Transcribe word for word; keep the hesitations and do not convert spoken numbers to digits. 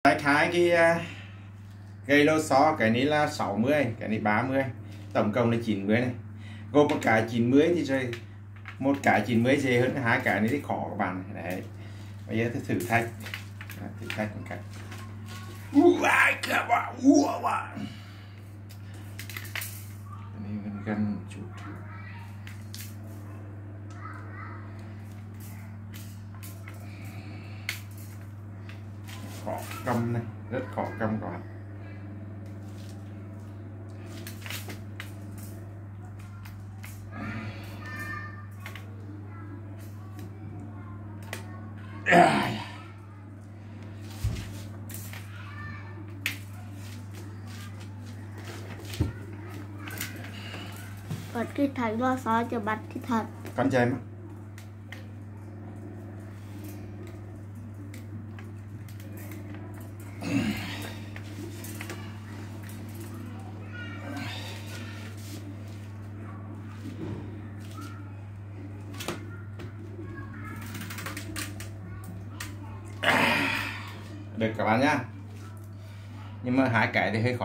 khái cái cây lô xo, cái này là sáu mươi, cái này ba mươi, tổng cộng là chín mươi này, gồm một cái chín mươi thì rồi một cái chín mươi dễ hơn hai cái này thì khó các bạn đấy. Bây giờ tôi thử thách thử thách một cái các bạn gần gần chút khó cầm này, rất khó cầm các bạn. Bật cái thành lo xóa cho bật cái thật con trai mà được các bạn nhá, nhưng mà hai cái thì hơi khó